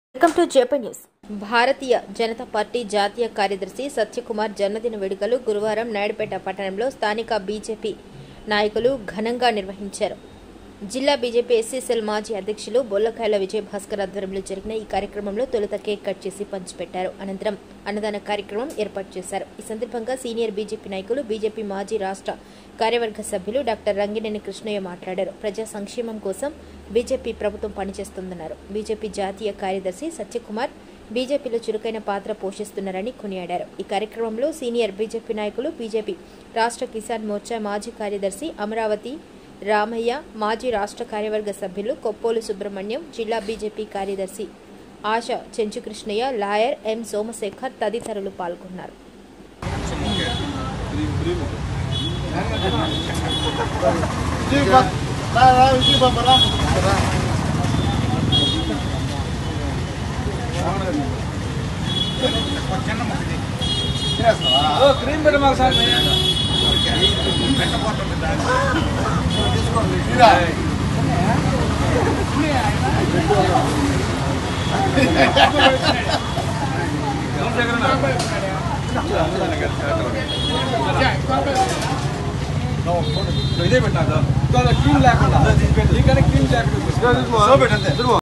Welcome to JP news. Bharatiya Janata Party జాతీయ కార్యదర్శి సత్యకుమార్ జన్మదిన వేడుకలు గురువారం నాయుడుపేట పట్టణంలో స్థానిక బీజేపీ నాయకులు ఘనంగా నిర్వహించారు. జిల్లా బీజేపీ ఎస్సీ సెల్ మాజీ అధ్యక్షులు బొల్లకాయల విజయభాస్కర్ ఆధ్వర్యంలో జరిగిన ఈ కార్యక్రమంలో తొలుత కేక్ కట్ చేసి పంచిపెట్టారు. అనంతరం అన్నదాన కార్యక్రమం ఏర్పాటు చేశారు. ఈ సందర్భంగా సీనియర్ బీజేపీ నాయకులు, బీజేపీ మాజీ రాష్ట్ర కార్యవర్గ సభ్యులు డాక్టర్ రంగినేని కృష్ణయ్య మాట్లాడారు. ప్రజా సంక్షేమం కోసం బీజేపీ ప్రభుత్వం పనిచేస్తుందన్నారు. బీజేపీ జాతీయ కార్యదర్శి సత్యకుమార్ బీజేపీలో చురుకైన పాత్ర పోషిస్తున్నారని కొనియాడారు. ఈ కార్యక్రమంలో సీనియర్ బీజేపీ నాయకులు, బీజేపీ రాష్ట్ర కిసాన్ మోర్చా మాజీ కార్యదర్శి అమరావతి రామయ్య, మాజీ రాష్ట్ర కార్యవర్గ సభ్యులు కొప్పోలు సుబ్రహ్మణ్యం, జిల్లా బీజేపీ కార్యదర్శి ఆశ చెంచుకృష్ణయ్య, లాయర్ ఎం సోమశేఖర్ తదితరులు పాల్గొన్నారు. ఇదే పెట్టాలి క్రీమ్ లేకుండా